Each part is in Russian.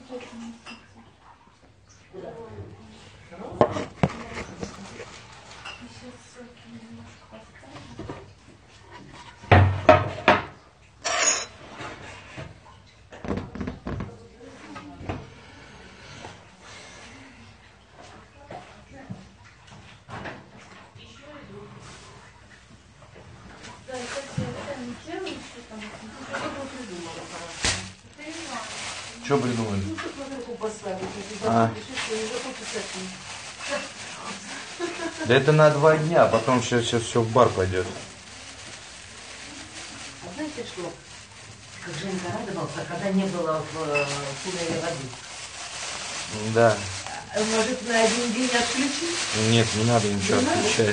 Что придумали? Да это на 2 дня, а потом сейчас все в бар пойдет. А знаете что? Как Женька радовался, когда не было в кулере воды. Да. Может, на 1 день отключить? Нет, не надо ничего отключать.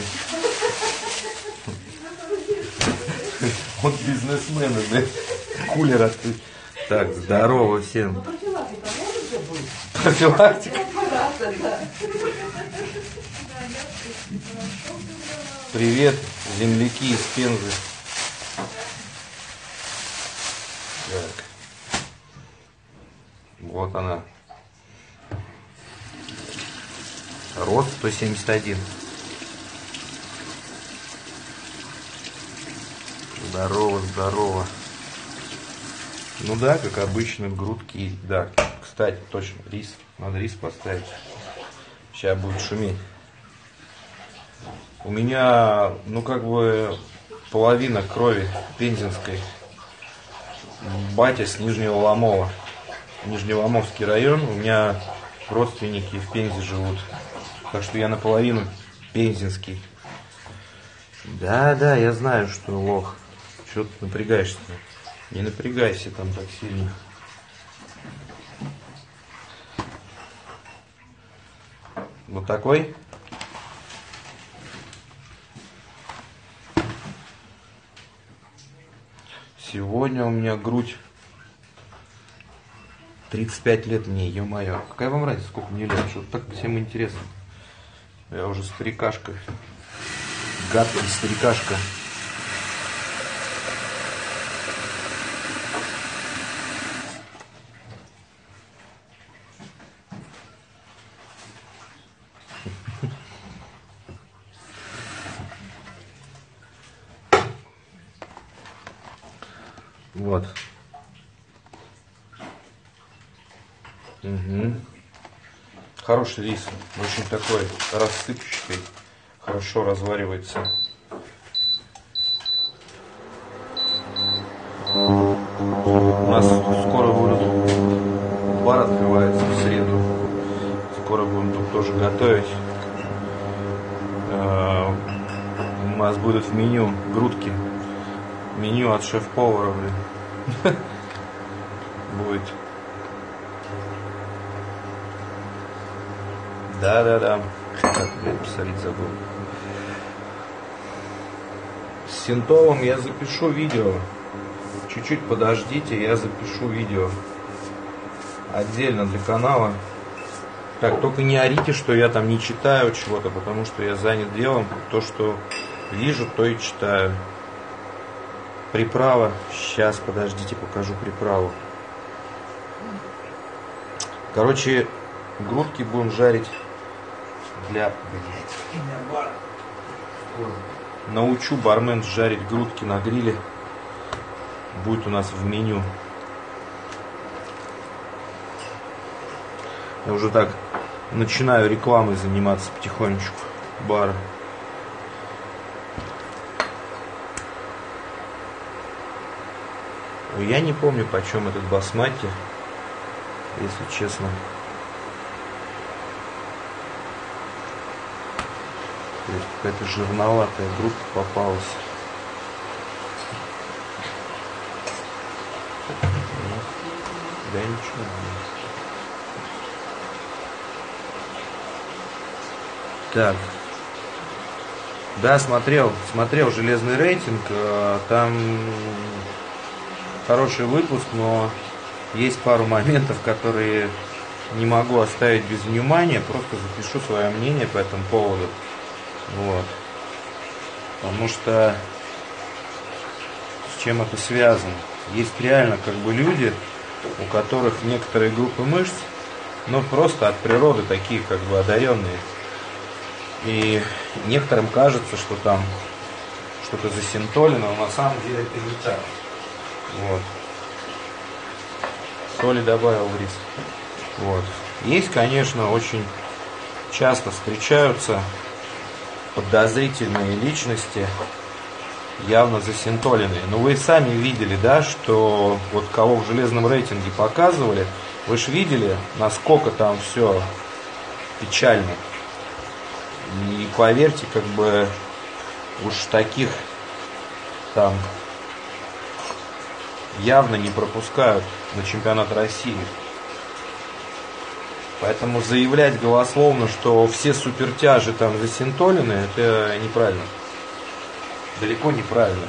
Вот бизнесмены, блядь. Кулер открыть. Так, здорово всем. Ну, профилактика может же быть? Профилактика? Привет, земляки из Пензы. Так. Вот она. Рост 171. Здорово, здорово. Ну да, как обычно, грудки. Да, кстати, точно, рис. Надо рис поставить. Сейчас будет шуметь. У меня, ну как бы, половина крови пензенской. Батя с Нижнего Ломова. Нижнеломовский район. У меня родственники в Пензе живут. Так что я наполовину пензенский. Да, я знаю, что лох. Чего ты напрягаешься-то? Не напрягайся там так сильно. Вот такой. Сегодня у меня грудь 35 лет мне, ё-моё. Какая вам разница, сколько мне лет? Что так всем интересно. Я уже старикашка. Гадкий старикашка. Вот. Угу. Хороший рис. Очень такой рассыпчатый. Хорошо разваривается. У нас скоро будет бар открывается в среду. Скоро будем тут тоже готовить. У нас будут в меню грудки. Меню от шеф-повара, блин. Будет. Да. Так, блин, посолить забыл. С Синтовым я запишу видео. Чуть-чуть подождите, я запишу видео. Отдельно для канала. Так, только не орите, что я там не читаю чего-то, потому что я занят делом. То, что вижу, то и читаю. Приправа. Сейчас, подождите, покажу приправу. Короче, грудки будем жарить для... Научу бармен жарить грудки на гриле. Будет у нас в меню. Я уже так начинаю рекламой заниматься потихонечку бара. Я не помню, почем этот басмати, если честно. То есть какая-то жирноватая грудка попалась. Да ничего. Так. Да, смотрел «Железный рейтинг». Там хороший выпуск, но есть пару моментов, которые не могу оставить без внимания. Просто запишу свое мнение по этому поводу. Вот. Потому что с чем это связано? Есть реально как бы люди, у которых некоторые группы мышц, ну, просто от природы такие, как бы, одаренные. И некоторым кажется, что там что-то засинтолено, но на самом деле это не так. Вот. Соли добавил в рис. Вот. Есть, конечно, очень часто встречаются подозрительные личности, явно засинтоленные. Но вы сами видели, да, что вот кого в железном рейтинге показывали, вы же видели, насколько там все печально. И поверьте, как бы уж таких там явно не пропускают на чемпионат России. Поэтому заявлять голословно, что все супертяжи там засинтолены, это неправильно. Далеко неправильно.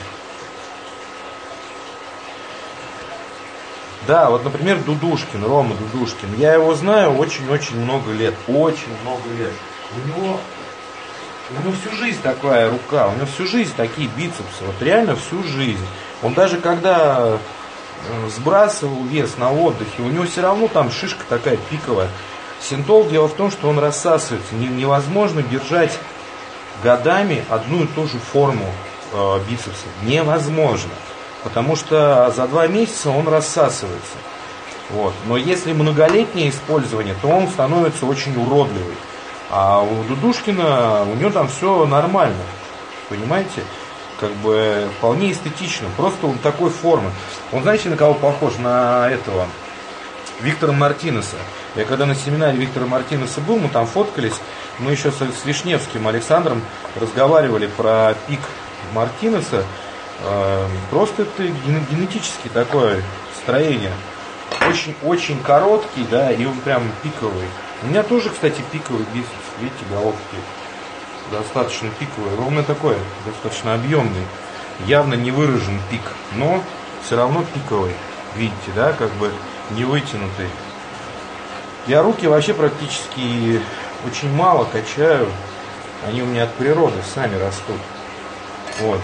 Да, вот, например, Дудушкин, Рома Дудушкин. Я его знаю очень-очень много лет. Очень много лет. У него всю жизнь такая рука, у него всю жизнь такие бицепсы. Вот реально всю жизнь. Он даже когда сбрасывал вес на отдыхе, у него все равно там шишка такая пиковая. Синтол, дело в том, что он рассасывается. Невозможно держать годами одну и ту же форму бицепса. Невозможно. Потому что за 2 месяца он рассасывается. Вот. Но если многолетнее использование, то он становится очень уродливый. А у Дудушкина, у него там все нормально. Понимаете? Как бы вполне эстетично. Просто он такой формы. Он, знаете, на кого похож? На этого Виктора Мартинеса. Я когда на семинаре Виктора Мартинеса был, мы там фоткались. Мы еще с Вишневским Александром разговаривали про пик Мартинеса. Просто это генетически такое строение. Очень короткий, да, и он прям пиковый. У меня тоже, кстати, пиковый бицепс. Видите, головки достаточно пиковый. Но у меня такой, достаточно объемный. Явно не выражен пик, но все равно пиковый. Видите, да, как бы не вытянутый. Я руки вообще практически очень мало качаю. Они у меня от природы сами растут. Вот.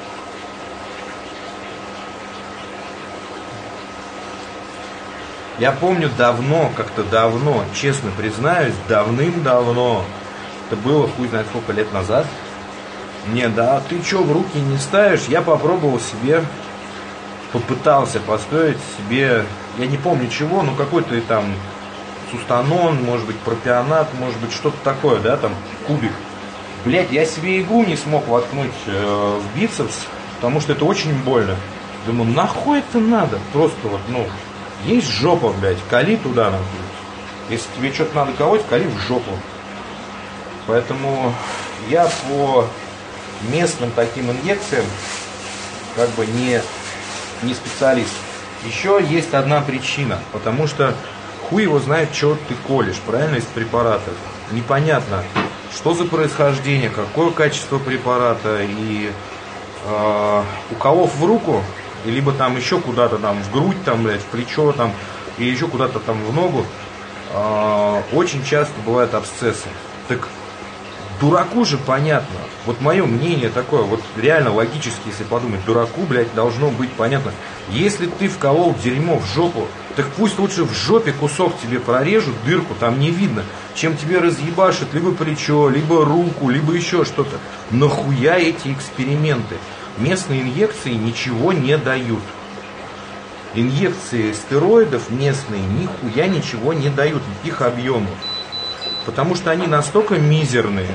Я помню давно, как-то давно, честно признаюсь, давным-давно, это было хуй знает сколько лет назад, мне, да, ты чё, в руки не ставишь? Я попробовал себе, попытался построить себе, я не помню чего, но какой-то там сустанон, может быть пропионат, может быть что-то такое, да, там кубик. Блять, я себе иглу не смог воткнуть в бицепс, потому что это очень больно. Думаю, нахуй это надо? Просто вот, ну, есть жопа, блядь, кали туда нахуй. Если тебе что-то надо колоть, кали в жопу. Поэтому я по местным таким инъекциям как бы не специалист. Еще есть одна причина, потому что хуй его знает, что ты колешь, правильно, из препаратов. Непонятно, что за происхождение, какое качество препарата, и уколов в руку, и либо там еще куда-то там в грудь, там, блядь, в плечо, там, и еще куда-то там в ногу, очень часто бывают абсцессы. Так дураку же понятно, вот мое мнение такое, вот реально логически, если подумать, дураку, блядь, должно быть понятно. Если ты вколол дерьмо в жопу, так пусть лучше в жопе кусок тебе прорежут, дырку, там не видно, чем тебе разъебашат либо плечо, либо руку, либо еще что-то. Нахуя эти эксперименты? Местные инъекции ничего не дают. Инъекции стероидов местные нихуя ничего не дают, никаких объемов. Потому что они настолько мизерные,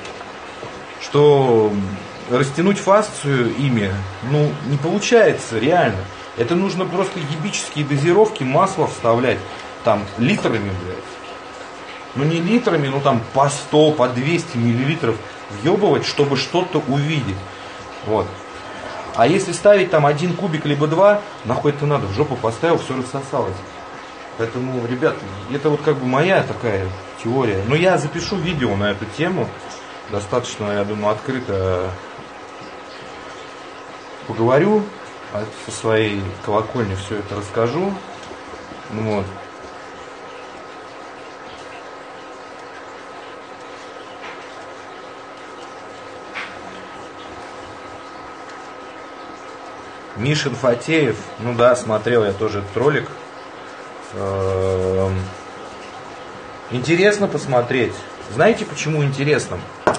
что растянуть фасцию ими, ну, не получается реально. Это нужно просто ебические дозировки масла вставлять, там, литрами, блядь. Ну, не литрами, ну, там, по 100, по 200 миллилитров въебывать, чтобы что-то увидеть. Вот. А если ставить там 1 кубик, либо 2, нахуй это надо, в жопу поставил, все рассосалось. Поэтому, ребят, это вот как бы моя такая теория. Но я запишу видео на эту тему. Достаточно, я думаю, открыто поговорю. Со своей колокольни все это расскажу. Ну, вот. Мишин Фатеев, ну да, смотрел я тоже этот ролик. Интересно посмотреть. Знаете, почему интересно?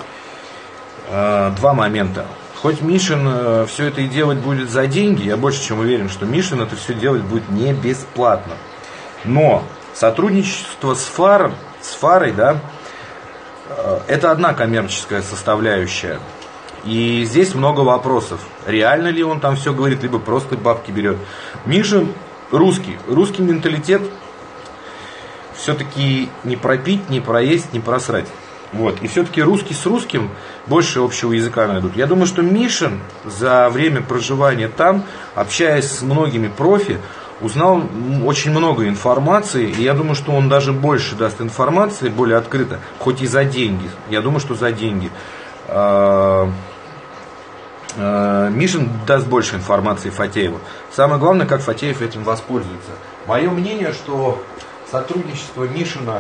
Два момента. Хоть Мишин все это и делать будет за деньги, я больше чем уверен, что Мишин это все делать будет не бесплатно. Но сотрудничество с Фарой, да, это одна коммерческая составляющая. И здесь много вопросов. Реально ли он там все говорит, либо просто бабки берет. Мишин русский. Русский менталитет все-таки не пропить, не проесть, не просрать. Вот. И все-таки русский с русским больше общего языка найдут. Я думаю, что Мишин за время проживания там, общаясь с многими профи, узнал очень много информации. И я думаю, что он даже больше даст информации, более открыто, хоть и за деньги. Я думаю, что за деньги. Мишин даст больше информации Фатееву. Самое главное, как Фатеев этим воспользуется. Мое мнение, что сотрудничество Мишина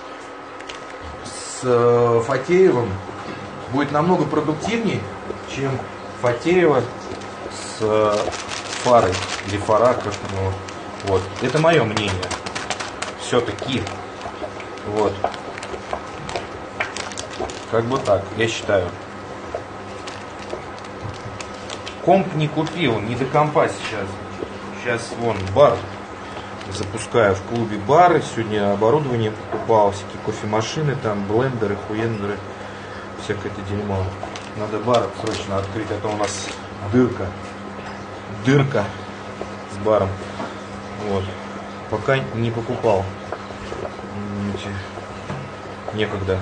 с Фатеевым будет намного продуктивнее, чем Фатеева с Фарой или Фара, как ну, вот. Это мое мнение. Все-таки. Вот. Как бы так, я считаю. Комп не купил, не до компа сейчас. Сейчас вон бар. Запускаю в клубе бары. Сегодня оборудование покупал, всякие кофемашины, там блендеры, хуендеры, всякое это дерьмо. Надо бар срочно открыть, а то у нас дырка с баром. Вот. Пока не покупал. Некогда.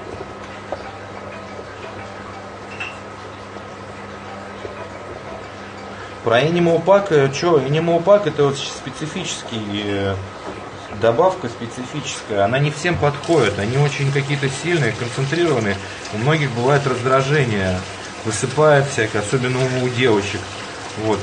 Про Animal Pack, что, Animal Pack это вот специфический, добавка специфическая, она не всем подходит, они очень какие-то сильные, концентрированные, у многих бывает раздражение, высыпает всякое, особенно у девочек. Вот.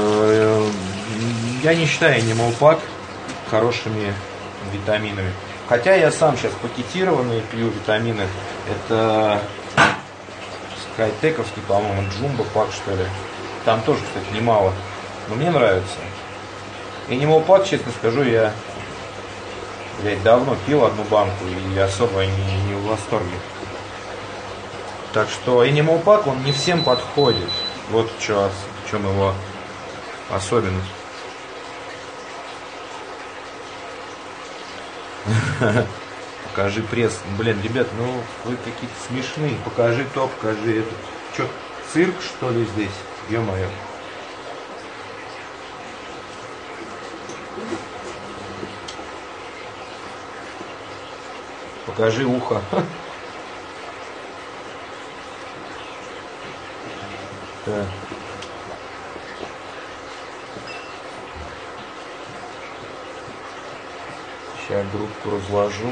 Я не считаю Animal Pack хорошими витаминами. Хотя я сам сейчас пакетированные пью витамины, это Скайтековский, по-моему, Джумбо Пак, что ли. Там тоже, кстати, немало. Но мне нравится. Animal Pack, честно скажу, я давно пил одну банку и особо не в восторге. Так что Animal Pack, он не всем подходит. Вот в чем его особенность. Покажи пресс. Блин, ребят, ну вы какие-то смешные. Покажи то, покажи это. Что, цирк, что ли, здесь? Ё-моё. Покажи ухо. Так. Сейчас группу разложу.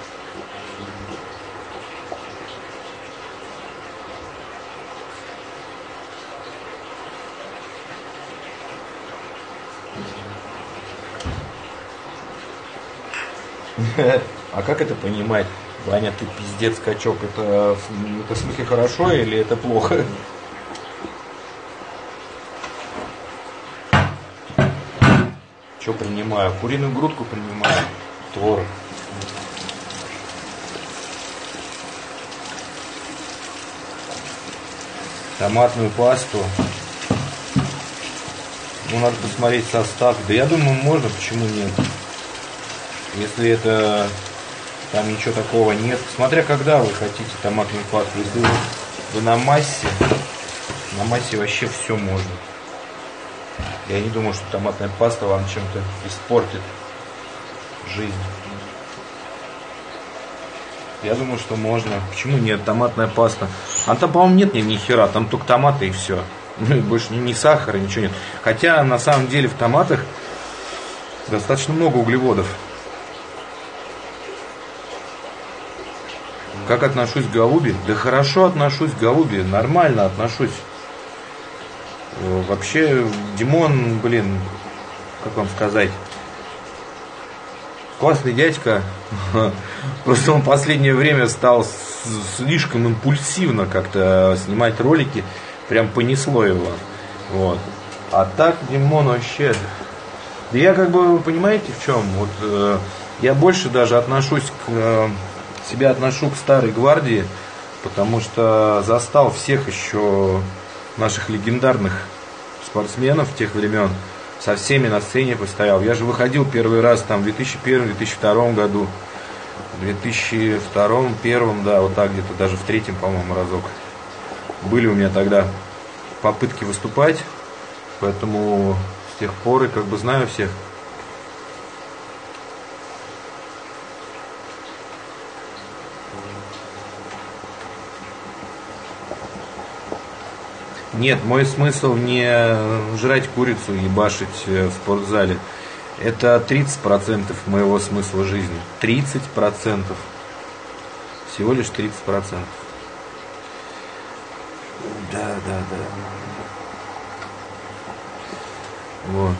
А как это понимать? Ваня, ты пиздец качок. Это в смысле хорошо или это плохо? Что принимаю? Куриную грудку принимаю. Творог. Томатную пасту. Ну, надо посмотреть состав. Да я думаю, можно, почему нет? Если это там ничего такого нет. Смотря когда вы хотите томатную пасту. Если вы на массе вообще все можно. Я не думаю, что томатная паста вам чем-то испортит жизнь. Я думаю, что можно. Почему нет? Томатная паста. А там, по-моему, нет ни хера. Там только томаты и все. Ну и больше ни сахара, ничего нет. Хотя на самом деле в томатах достаточно много углеводов. Как отношусь к голуби? Да хорошо отношусь к голуби, нормально отношусь. Вообще, Димон, блин, как вам сказать, классный дядька. Просто он в последнее время стал слишком импульсивно как-то снимать ролики. Прям понесло его. Вот. А так Димон вообще Да я как бы, понимаете, в чем? Вот я больше даже отношусь себя отношу к старой гвардии, потому что застал всех еще наших легендарных спортсменов тех времен, со всеми на сцене постоял. Я же выходил первый раз там в 2001-2002 году, в 2002-2001, да, вот так где-то, даже в третьем, по-моему, разок. Были у меня тогда попытки выступать, поэтому с тех пор и как бы знаю всех. Нет, мой смысл не жрать курицу и башить в спортзале. Это 30% моего смысла жизни. 30%. Всего лишь 30%. Да. Вот.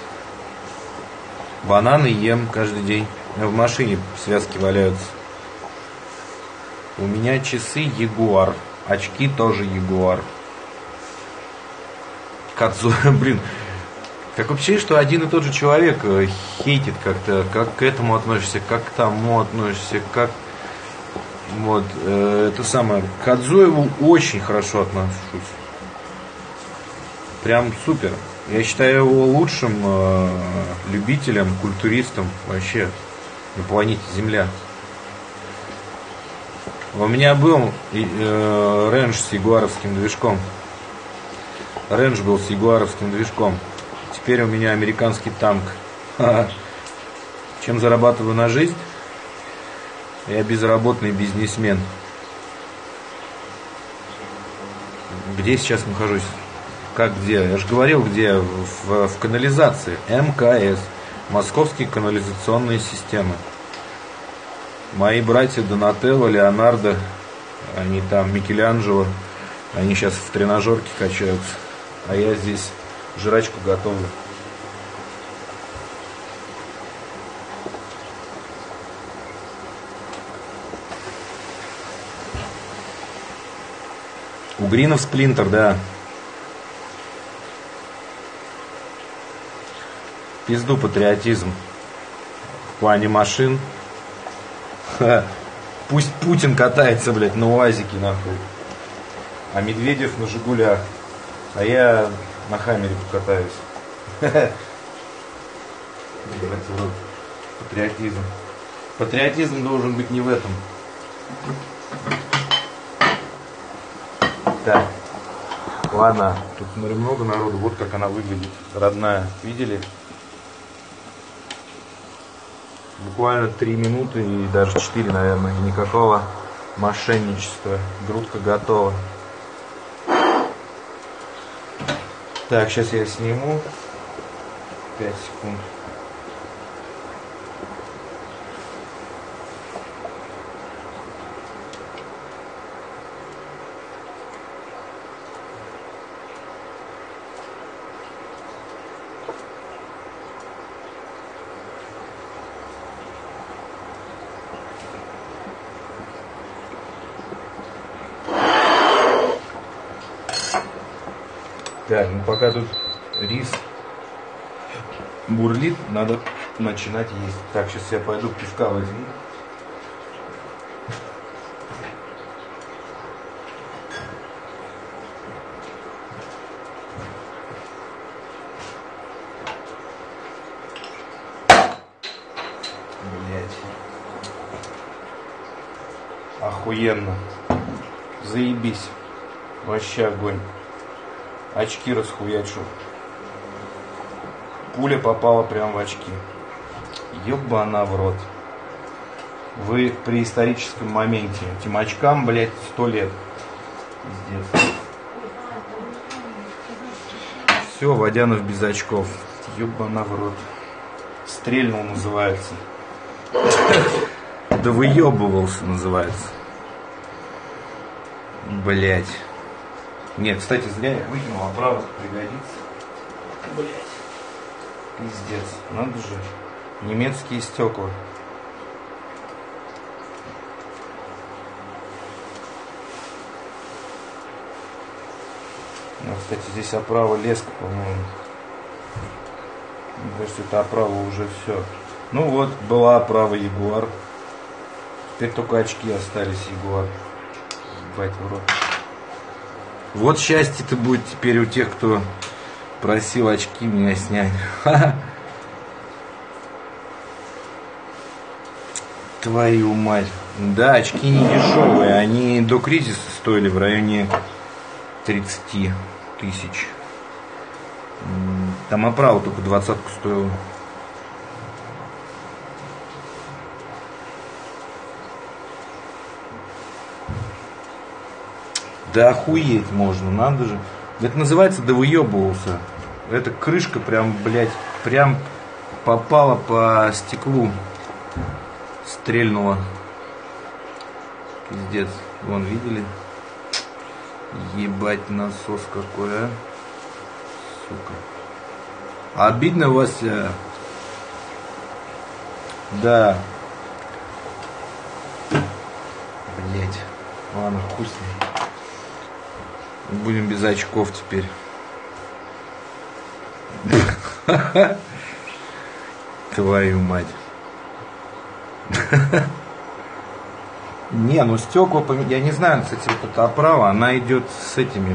Бананы ем каждый день. В машине связки валяются. У меня часы Ягуар. Очки тоже Ягуар. Блин, как вообще, что один и тот же человек хейтит как-то, как к этому относишься, как к тому относишься, как вот это самое. К Кадзуеву очень хорошо отношусь, прям супер. Я считаю его лучшим любителем, культуристом вообще на планете Земля. У меня был рейндж с ягуаровским движком. Рейндж был с ягуаровским движком. Теперь у меня американский танк. Чем зарабатываю на жизнь? Я безработный бизнесмен. Где сейчас нахожусь? Как где? Я же говорил, где? В канализации. МКС. Московские канализационные системы. Мои братья Донателло, Леонардо, они там, Микеланджело, они сейчас в тренажерке качаются. А я здесь жрачку готовлю. Угринов Сплинтер, да. Пизду патриотизм. В плане машин. Пусть Путин катается, блядь, на УАЗике, нахуй. А Медведев на Жигулях. А я на Хаммере покатаюсь. Патриотизм. Патриотизм должен быть не в этом. Так. Ладно, тут смотри, много народу. Вот как она выглядит. Родная. Видели? Буквально 3 минуты и даже 4, наверное. Никакого мошенничества. Грудка готова. Так, сейчас я сниму. 5 секунд. Так, ну пока тут рис бурлит, надо начинать есть. Так, сейчас я пойду пивка возьму. Блять. Охуенно. Заебись. Вообще огонь. Очки расхуячу. Пуля попала прямо в очки. Ёбана в рот. Вы в преисторическом моменте. Этим очкам, блядь, 100 лет. Пиздец. Все, Водянов без очков. Ёбана в рот. Стрельнул называется. Да выебывался называется. Блять. Нет, кстати, зря я выкинул, оправа пригодится. Блять. Пиздец. Надо же. Немецкие стекла. Ну, кстати, здесь оправа леска, по-моему. Мне кажется, это оправа уже все. Ну вот, была оправа Ягуар. Теперь только очки остались Ягуар. Ебать в рот. Вот счастье-то будет теперь у тех, кто просил очки меня снять. Твою мать. Да, очки не дешевые. Они до кризиса стоили в районе 30 тысяч. Там оправа только 20-ку стоила. Да охуеть можно, надо же. Это называется «да выебывался». Эта крышка прям, блядь, прям попала по стеклу. Стрельнула. Пиздец. Вон, видели? Ебать насос какой, а. Сука. Обидно, Вася. Да. Блять. Ладно, хуй с ним. Будем без очков теперь. Твою мать. Не, ну стекла, я не знаю, кстати, вот эта оправа, она идет с этими.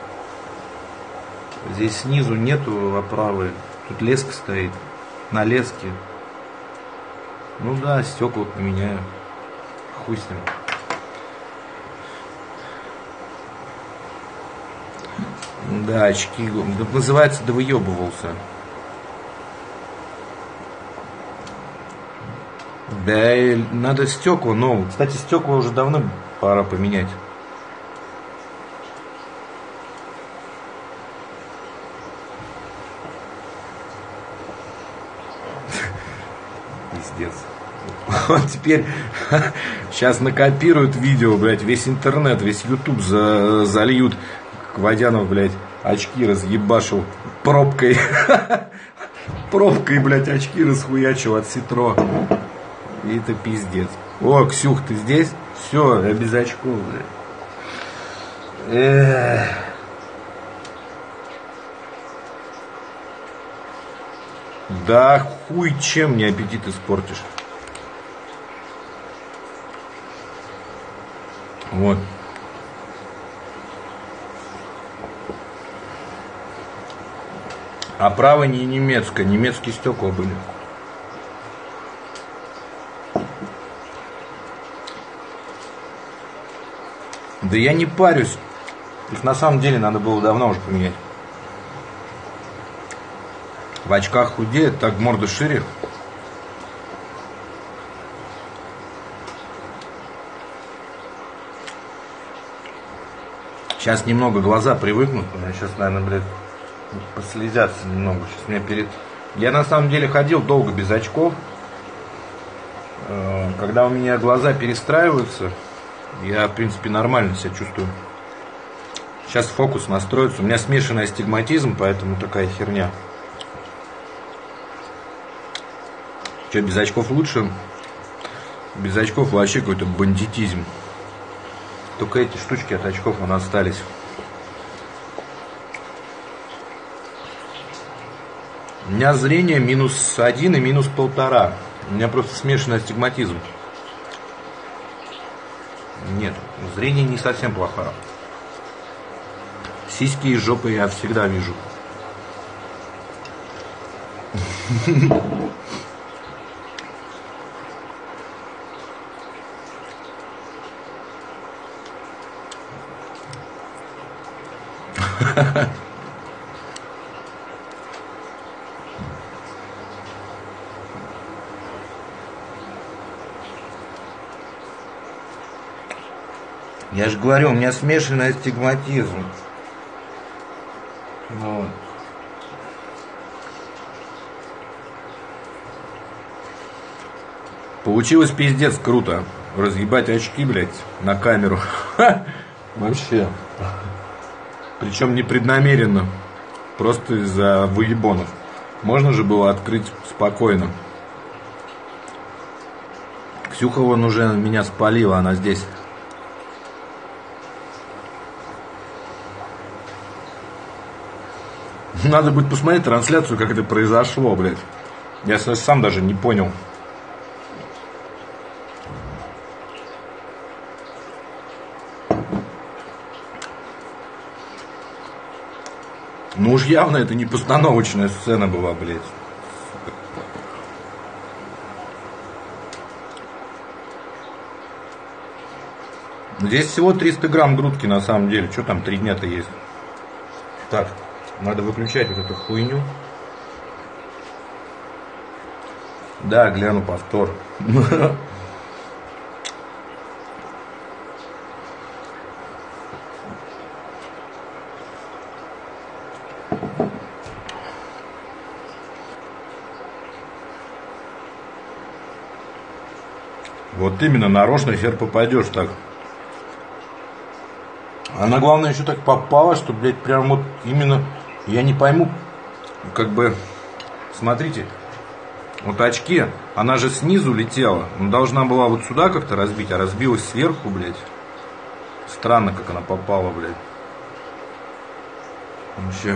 Здесь снизу нету оправы. Тут леска стоит. На леске. Ну да, стекла поменяю. Хуй с ним. Да, очки. Это называется «да выебывался». Да, надо стекла новые. Кстати, стекла уже давно пора поменять. Пиздец. Вот теперь сейчас накопируют видео, блядь, весь интернет, весь YouTube зальют. Водянов, блядь, очки разъебашил пробкой. Пробкой, блядь, очки расхуячил от Ситро. И это пиздец. О, Ксюх, ты здесь? Все, я без очков, блядь. Да хуй чем мне аппетит испортишь. Вот. Оправа не немецкая, немецкие стекла были. Да я не парюсь. Их на самом деле надо было давно уже поменять. В очках худеет, так морда шире. Сейчас немного глаза привыкнут. Сейчас, наверное, блядь, послезятся немного. Сейчас меня перед... Я на самом деле ходил долго без очков. Когда у меня глаза перестраиваются, я, в принципе, нормально себя чувствую. Сейчас фокус настроится. У меня смешанный астигматизм, поэтому такая херня. Что, без очков лучше? Без очков вообще какой-то бандитизм. Только эти штучки от очков у нас остались. У меня зрение -1 и -1,5. У меня просто смешанный астигматизм. Нет, зрение не совсем плохое. Сиськи и жопы я всегда вижу. Я же говорю, у меня смешанный астигматизм. Вот. Получилось пиздец круто. Разъебать очки, блядь, на камеру. Вообще. Причем непреднамеренно. Просто из-за выебонов. Можно же было открыть спокойно. Ксюха вон уже меня спалила, она здесь. Надо будет посмотреть трансляцию, как это произошло, блядь. Я сам даже не понял. Ну уж явно это не постановочная сцена была, блядь. Здесь всего 300 грамм грудки на самом деле. Что там 3 дня-то есть? Так, надо выключать вот эту хуйню. Да, гляну повтор. Вот именно, нарочно хер попадешь так. Она, главное, еще так попала, что, блядь, прям вот именно, я не пойму, как бы, смотрите, вот очки, она же снизу летела, должна была вот сюда как-то разбить, а разбилась сверху, блядь. Странно, как она попала, блядь. Вообще.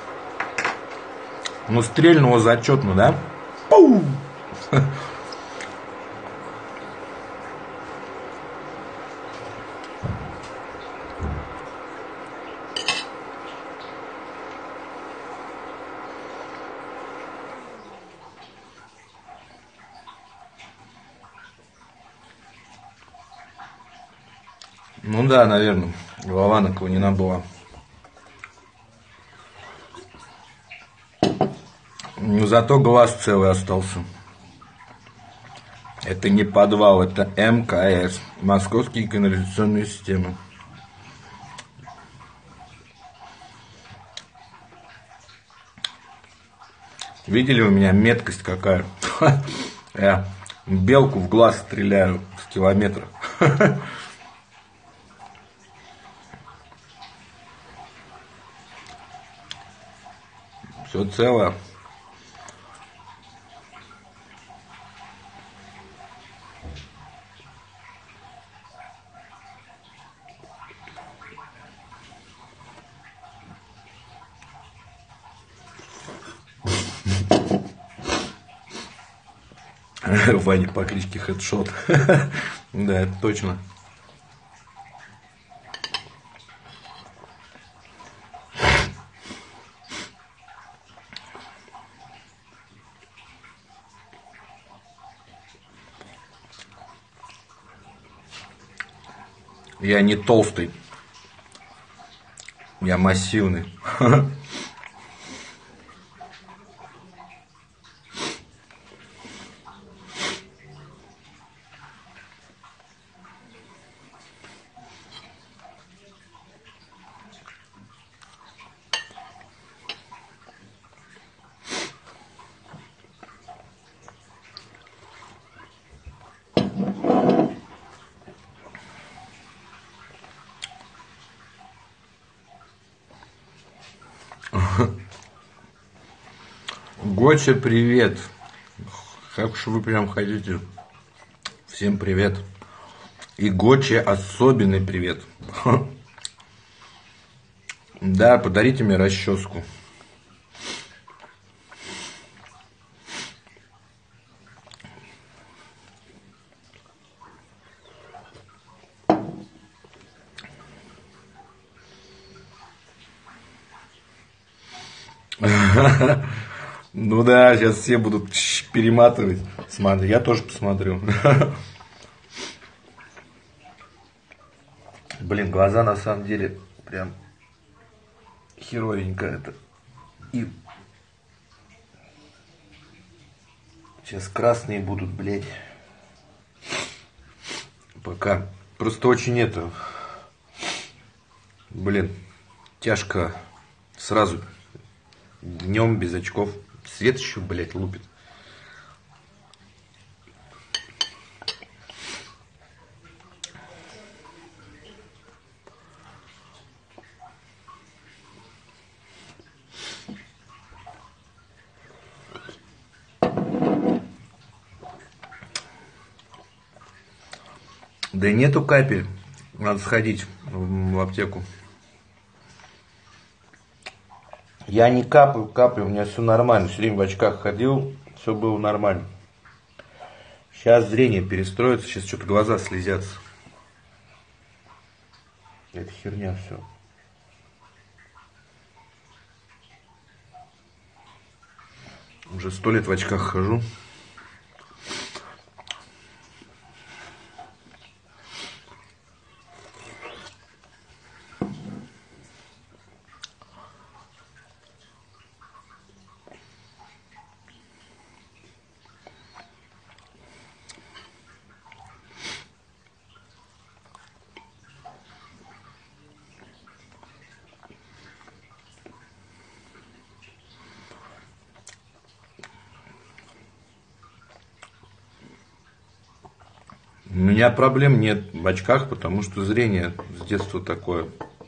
Ну, стрельнула зачетно, да? Пау! Ну да, наверное, голова наклонена была. Но зато глаз целый остался. Это не подвал, это МКС. Московские канализационные системы. Видели у меня меткость какая? Я белку в глаз стреляю с километра. Все целое. Ваня по кличке Хедшот. Да, это точно. Я не толстый. Я массивный. Гоча, привет. Как же вы прям хотите. Всем привет. И Гоче особенный привет. Да, подарите мне расческу. Ну да, сейчас все будут перематывать. Смотри, я тоже посмотрю. Блин, глаза на самом деле прям херовенько это. И сейчас красные будут, блядь. Пока. Просто очень это. Блин, тяжко сразу. Днем без очков. Свет еще, блядь, лупит. Да нету капель. Надо сходить в аптеку. Я не капаю, у меня все нормально. Все время в очках ходил, все было нормально. Сейчас зрение перестроится, сейчас что-то глаза слезятся. Это херня все. Уже 100 лет в очках хожу. У меня проблем нет в очках, потому что зрение с детства такое.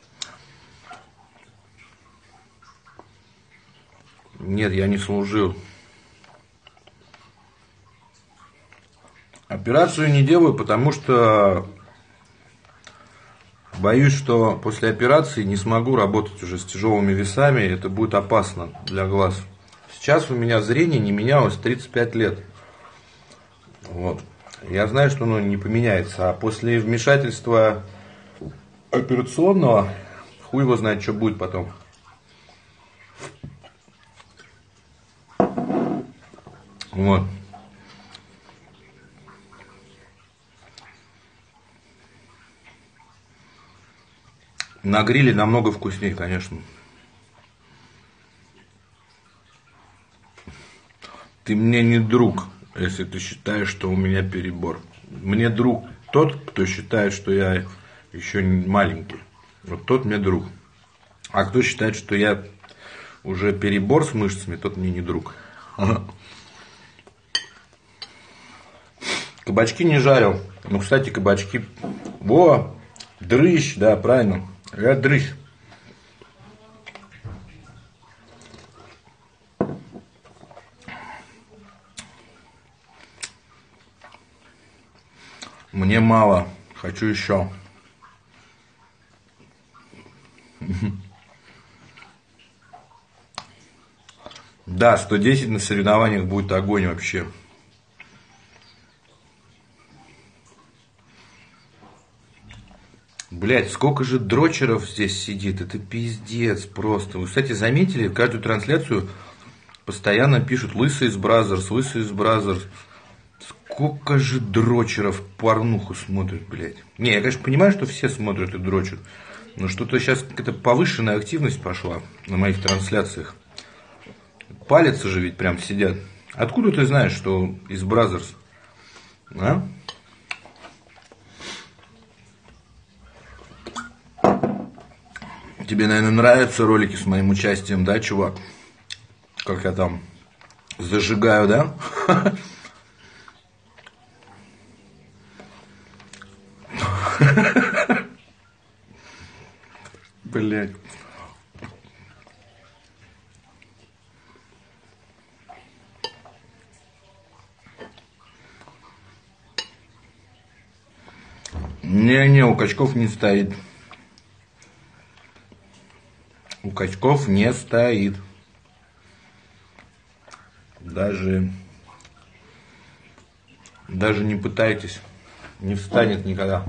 Нет, я не служил. Операцию не делаю, потому что боюсь, что после операции не смогу работать уже с тяжелыми весами. Это будет опасно для глаз. Сейчас у меня зрение не менялось 35 лет. Вот. Я знаю, что оно не поменяется, а после вмешательства операционного хуй его знает, что будет потом. Вот. На гриле намного вкуснее, конечно. Ты мне не друг, если ты считаешь, что у меня перебор. Мне друг тот, кто считает, что я еще маленький. Вот тот мне друг. А кто считает, что я уже перебор с мышцами, тот мне не друг. Кабачки не жарил. Ну, кстати, кабачки... Во! Дрыщ, да, правильно. Я дрыщ. Мне мало. Хочу еще. Да, 110 на соревнованиях будет огонь вообще. Блять, сколько же дрочеров здесь сидит, это пиздец просто. Вы, кстати, заметили, каждую трансляцию постоянно пишут «Лысый из Бразерс», «Лысый из Бразерс». Сколько же дрочеров порнуху смотрят, блядь. Не, я, конечно, понимаю, что все смотрят и дрочат, но что-то сейчас какая-то повышенная активность пошла на моих трансляциях. Палятся же ведь прям сидят. Откуда ты знаешь, что из Бразерс? А? Тебе, наверное, нравятся ролики с моим участием, да, чувак? Как я там зажигаю, да? Блять. Не, у качков не стоит. У качков не стоит. Даже не пытайтесь. Не встанет никогда.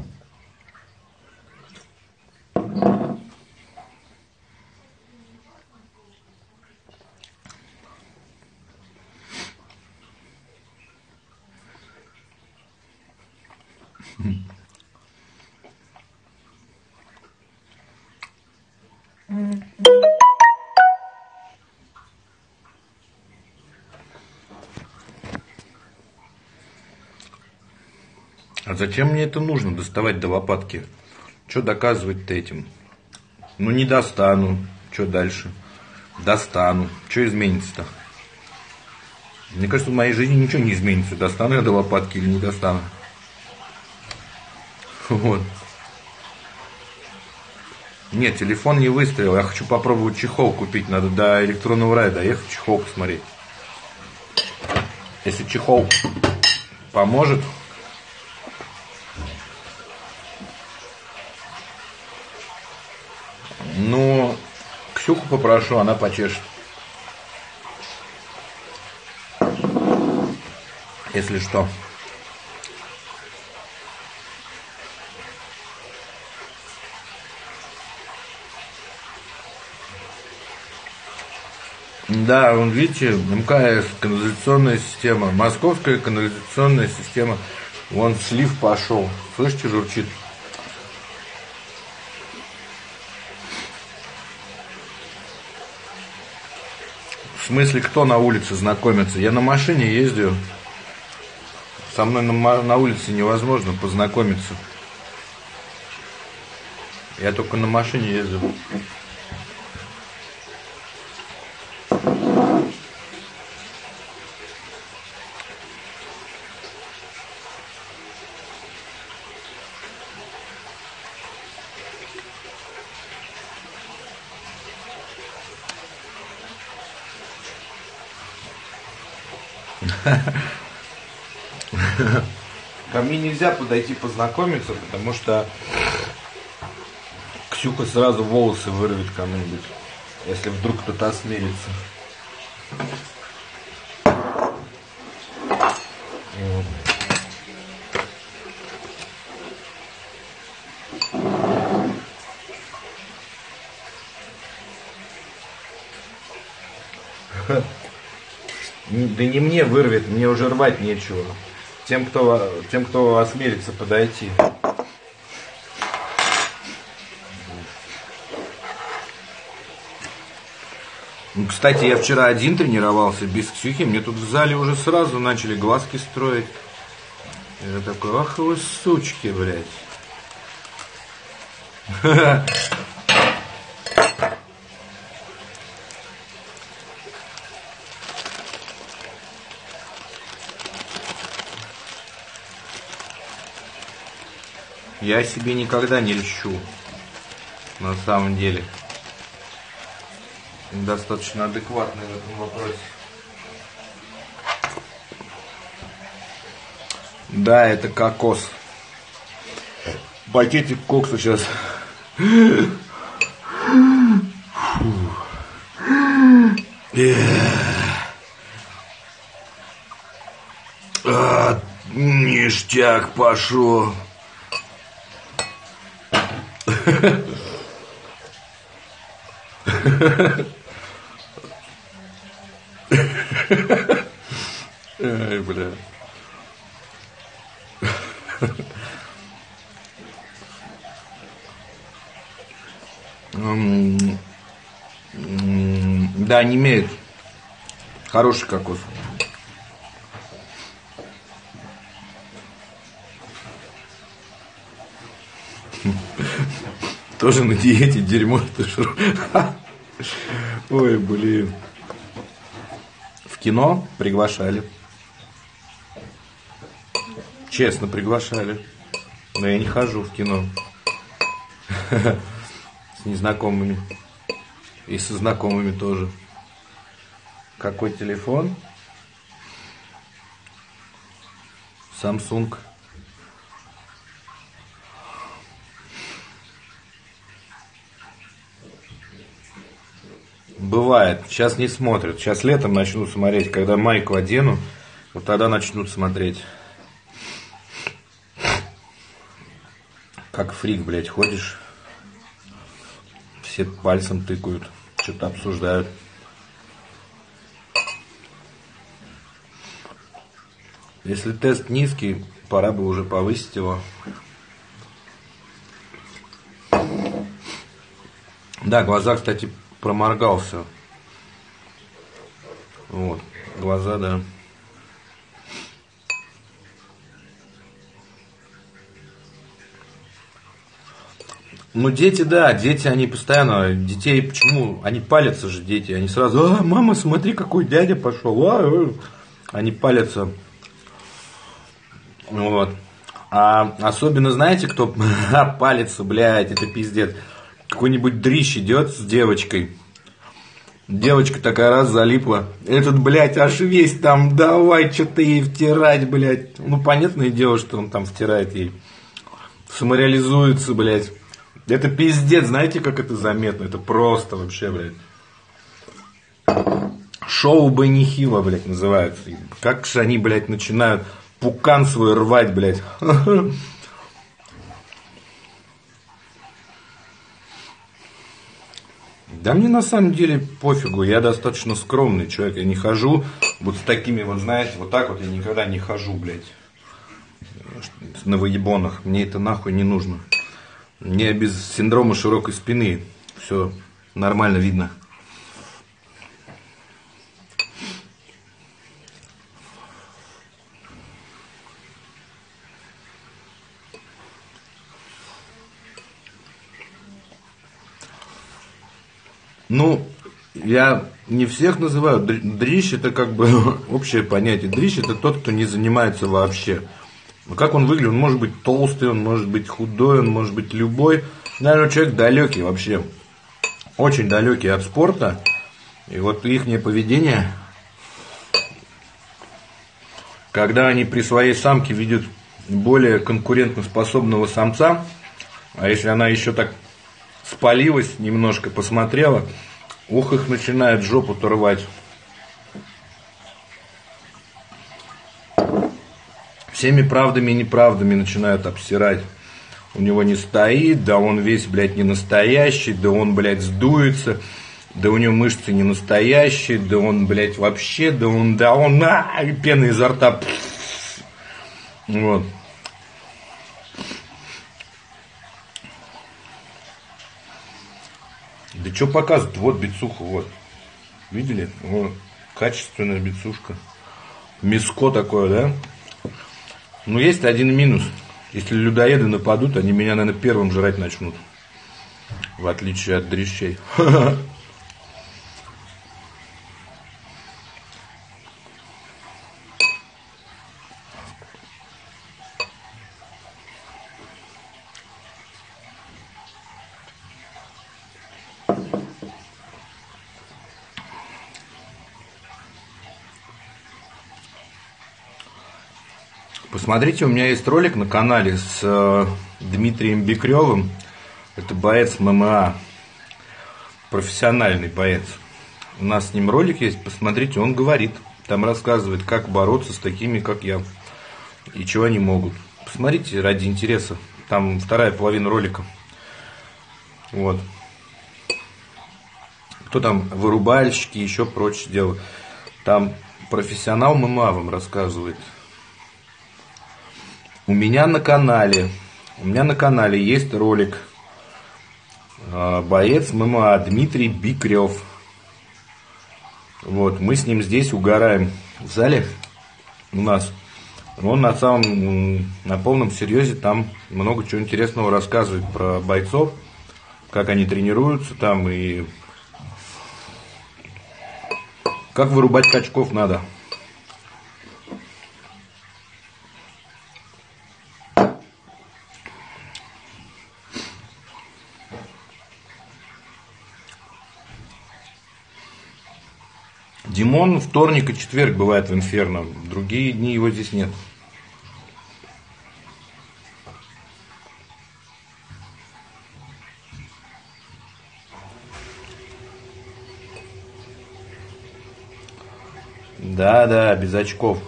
А зачем мне это нужно, доставать до лопатки? Что доказывать-то этим? Ну не достану. Что дальше? Достану. Что изменится-то? Мне кажется, в моей жизни ничего не изменится. Достану я до лопатки или не достану. Вот. Нет, телефон не выстрелил. Я хочу попробовать чехол купить. Надо до электронного рая доехать, чехол посмотреть. Если чехол поможет. Ну, к Ксюху попрошу, она почешет. Если что. Да, вон видите, МКС, канализационная система, московская канализационная система. Вон слив пошел. Слышите, журчит. В смысле, кто на улице знакомится? Я на машине ездил. Со мной на улице невозможно познакомиться. Я только на машине ездил. Ко мне нельзя подойти познакомиться, потому что Ксюха сразу волосы вырвет кому-нибудь, если вдруг кто-то осмелится. Вот. Да не мне вырвет, мне уже рвать нечего. Тем, кто осмелится подойти. Ну, кстати, я вчера один тренировался, без Ксюхи. Мне тут в зале уже сразу начали глазки строить. Я такой, ах вы сучки, блядь. Я себе никогда не льщу, на самом деле. Достаточно адекватный в этом вопросе. Да, это кокос. Пакетик кокса сейчас. Ништяк пошел. Ай, бля. Да, не имеет. Хороший кокос. Тоже на диете дерьмо. Ой, блин. В кино приглашали. Честно, приглашали. Но я не хожу в кино. С незнакомыми. И со знакомыми тоже. Какой телефон? Samsung. Бывает. Сейчас не смотрят. Сейчас летом начнут смотреть. Когда майку одену, вот тогда начнут смотреть. Как фрик, блядь, ходишь. Все пальцем тыкают. Что-то обсуждают. Если тест низкий, пора бы уже повысить его. Да, глаза, кстати, проморгался. Вот, глаза, да. Ну, дети, да, дети, они постоянно, детей, почему? Они палятся же, дети, они сразу, мама, смотри, какой дядя пошел, они палятся. Вот. А особенно, знаете, кто палится, блядь, это пиздец. Какой-нибудь дрищ идет с девочкой. Девочка такая раз залипла. Этот, блядь, аж весь там, давай что-то ей втирать, блядь. Ну, понятное дело, что он там втирает ей. Самореализуется, блядь. Это пиздец, знаете, как это заметно? Это просто вообще, блядь. Шоу Бенни Хилла, блядь, называется. Как же они, блядь, начинают пукан свой рвать, блядь. Да мне на самом деле пофигу, я достаточно скромный человек, я не хожу вот с такими вот, знаете, вот так вот я никогда не хожу, блядь, на выебонах, мне это нахуй не нужно. Мне без синдрома широкой спины все нормально видно. Ну, я не всех называю. Дрищ это как бы общее понятие. Дрищ это тот, кто не занимается вообще. Как он выглядит? Он может быть толстый, он может быть худой, он может быть любой. Наверное, человек далекий вообще. Очень далекий от спорта. И вот их поведение, когда они при своей самке видят более конкурентоспособного самца, а если она еще так спалилась немножко, посмотрела, ух, их начинает жопу-то рвать. Всеми правдами и неправдами начинают обсирать. У него не стоит, да он весь, блядь, не настоящий, да он, блядь, сдуется, да у него мышцы не настоящие, да он, блядь, вообще, да он, и пена изо рта. Вот. Да что показывают? Вот бицуха, вот. Видели? Вот. Качественная бицушка. Мяско такое, да? Но есть один минус. Если людоеды нападут, они меня, наверное, первым жрать начнут. В отличие от дрищей. Посмотрите, у меня есть ролик на канале с Дмитрием Бикрёвым. Это боец ММА. Профессиональный боец. У нас с ним ролик есть, посмотрите, он говорит. Там рассказывает, как бороться с такими, как я. И чего они могут. Посмотрите ради интереса. Там вторая половина ролика. Вот. Кто там вырубальщики, еще прочее дело. Там профессионал ММА вам рассказывает. У меня на канале есть ролик боец ММА Дмитрий Бикрёв. Вот, мы с ним здесь угораем в зале у нас. Он на полном серьезе там много чего интересного рассказывает про бойцов, как они тренируются там и как вырубать качков надо. Димон вторник и четверг бывает в Инферно. Другие дни его здесь нет. Да, без очков.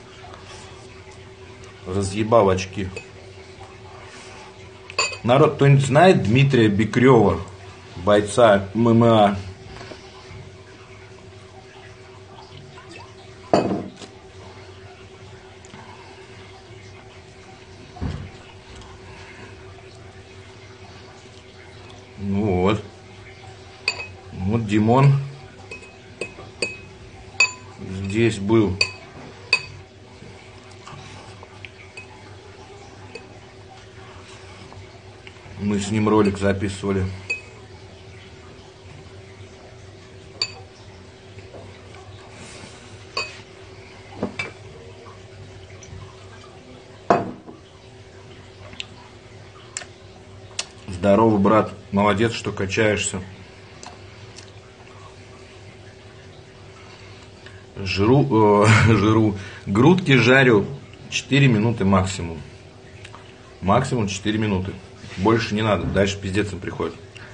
Разъебал очки. Народ, кто-нибудь знает Дмитрия Бикрёва, бойца ММА? Ну вот. Вот Димон здесь был. Мы с ним ролик записывали. Здорово, брат. Молодец, что качаешься. Жру. Грудки жарю 4 минуты максимум. Максимум 4 минуты. Больше не надо, дальше пиздец им приходит.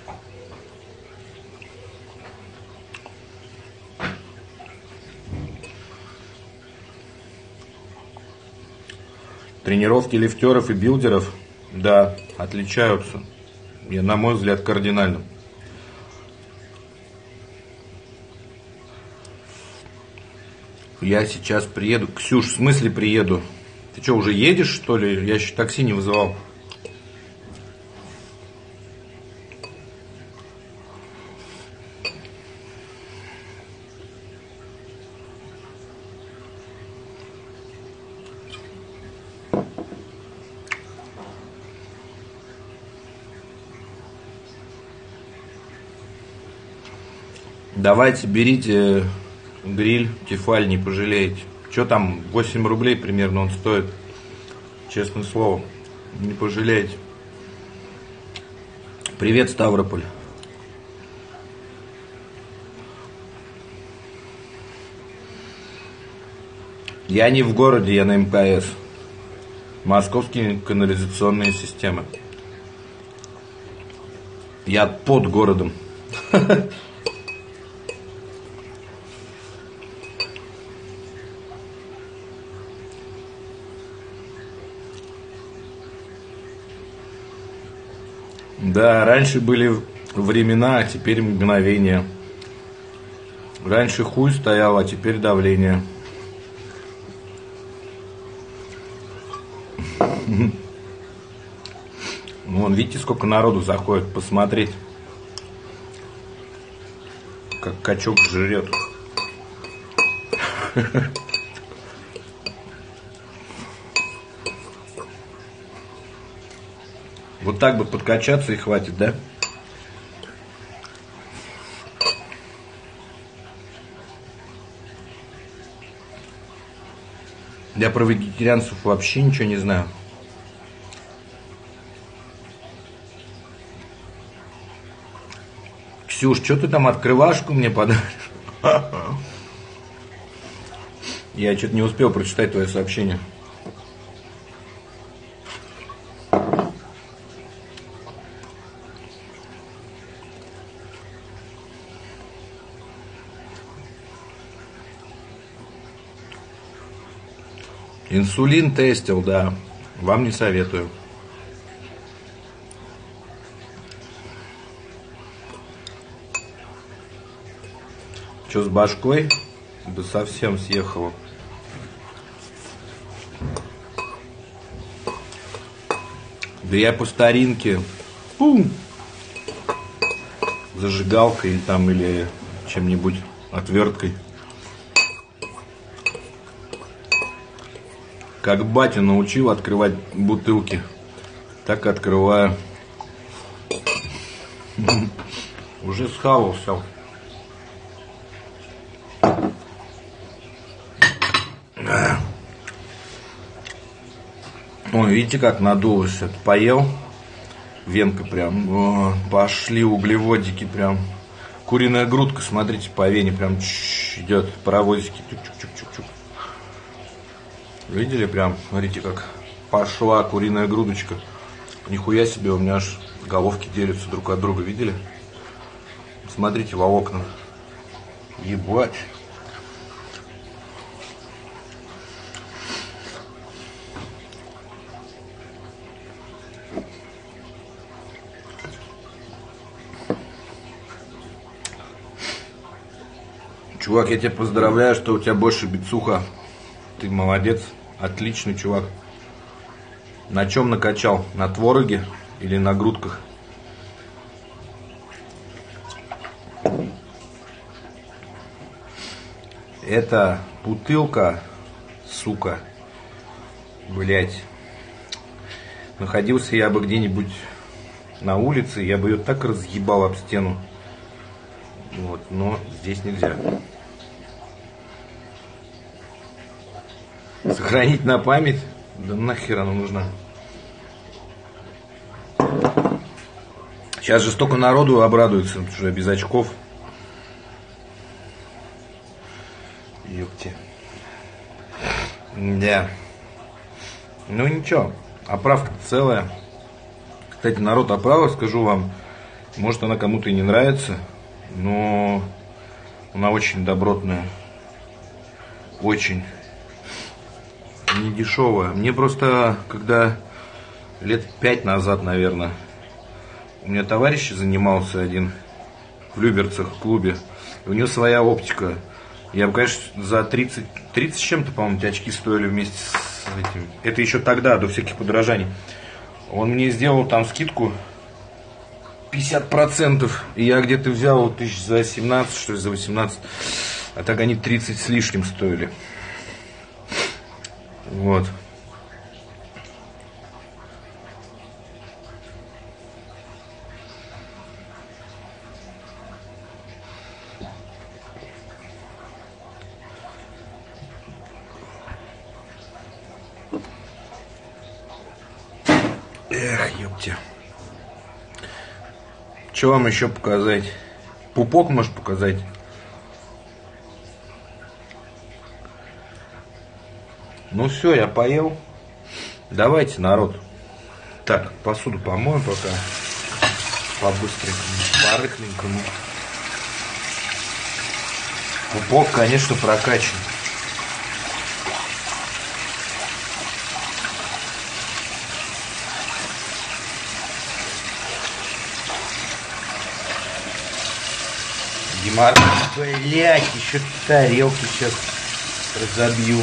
Тренировки лифтеров и билдеров, да, отличаются. И, на мой взгляд, кардинально. Я сейчас приеду. Ксюш, в смысле приеду? Ты что, уже едешь, что ли? Я еще такси не вызывал. Давайте, берите гриль Тефаль, не пожалеете. Что там, 8 рублей примерно он стоит. Честное слово, не пожалеете. Привет, Ставрополь. Я не в городе, я на МКС. Московские канализационные системы. Я под городом. Да, раньше были времена, а теперь мгновения. Раньше хуй стоял, а теперь давление. Вон, видите, сколько народу заходит посмотреть, как качок жрет. Вот так бы подкачаться и хватит, да? Я про вегетарианцев вообще ничего не знаю. Ксюш, что ты там открывашку мне подаришь? Я что-то не успел прочитать твое сообщение. Инсулин тестил, да. Вам не советую. Что с башкой? Да совсем съехало. Да я по старинке. Зажигалкой там или чем-нибудь, отверткой. Как батя научил открывать бутылки, так открываю. Уже схавался. Ой, видите, как надулось. Это поел. Венка прям. О, пошли углеводики прям. Куриная грудка, смотрите, по вене прям идет. Паровозики. Чук-чук-чук-чук. Видели прям? Смотрите, как пошла куриная грудочка. Нихуя себе, у меня аж головки делятся друг от друга. Видели? Смотрите во окна. Ебать. Чувак, я тебя поздравляю, что у тебя больше бицуха. Ты молодец. Отличный чувак. На чем накачал? На твороге или на грудках? Это бутылка, сука. Блять. Находился я бы где-нибудь на улице, я бы ее так разъебал об стену. Вот, но здесь нельзя. Сохранить на память? Да нахер она нужна? Сейчас же столько народу обрадуется, уже без очков. Ёпти. Да. Ну ничего, оправка целая. Кстати, народ, оправа, скажу вам, может она кому-то и не нравится, но она очень добротная. Очень. Не дешевая. Мне просто, когда лет 5 назад, наверное, у меня товарищ занимался один в Люберцах, в клубе. И у него своя оптика. Я бы, конечно, за 30 с чем-то, по-моему, эти очки стоили вместе с этим. Это еще тогда, до всяких подорожаний. Он мне сделал там скидку 50%. И я где-то взял тысяч за 17, что ли, за 18. А так они 30 с лишним стоили. Вот. Эх, ёпте. Что вам еще показать? Пупок можешь показать? Ну все, я поел. Давайте, народ. Так, посуду помою пока. По-быстренькому, по-рыхленькому. Пупок, конечно, прокачан. Димар, блять, еще тарелки сейчас разобью.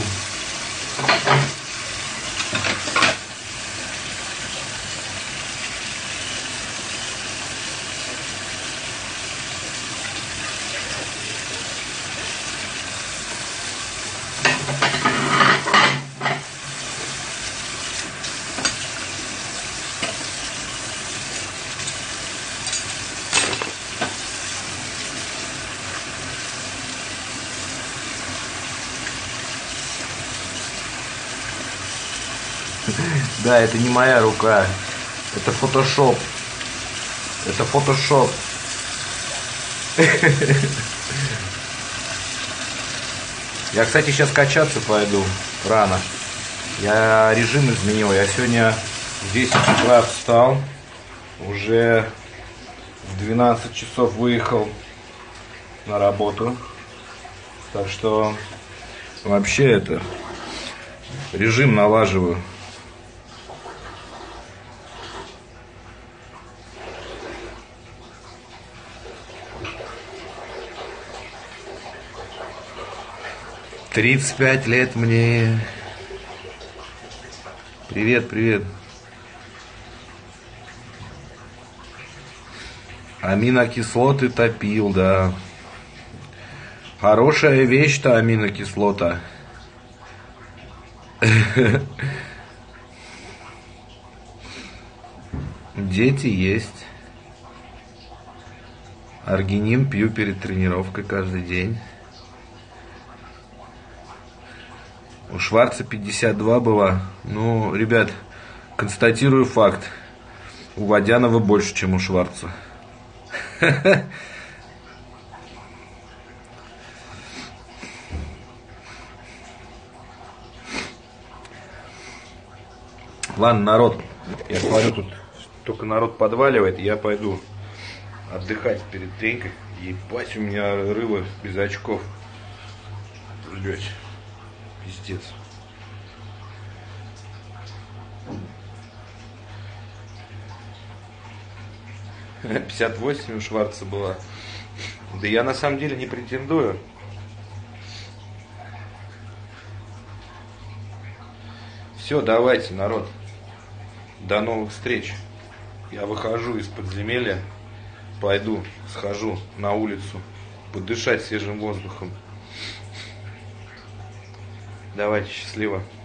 Да, это не моя рука. Это фотошоп. Это фотошоп. Я, кстати, сейчас качаться пойду рано. Я режим изменил. Я сегодня в 10 утра встал. Уже в 12 часов выехал на работу. Так что вообще это режим налаживаю. «35 лет мне». Привет, привет. Аминокислоты топил, да. Хорошая вещь-то аминокислота. Дети есть. Аргинин пью перед тренировкой каждый день. У Шварца 52 была. Ну, ребят, констатирую факт. У Водянова больше, чем у Шварца. Ладно, народ. Я смотрю, тут только народ подваливает. Я пойду отдыхать перед тренькой. Ебать, у меня рыло без очков. Блять. Пиздец. — 58 у Шварца была. Да я на самом деле не претендую. Все, давайте, народ. До новых встреч. Я выхожу из подземелья. Пойду, схожу на улицу. Подышать свежим воздухом. Давайте, счастливо.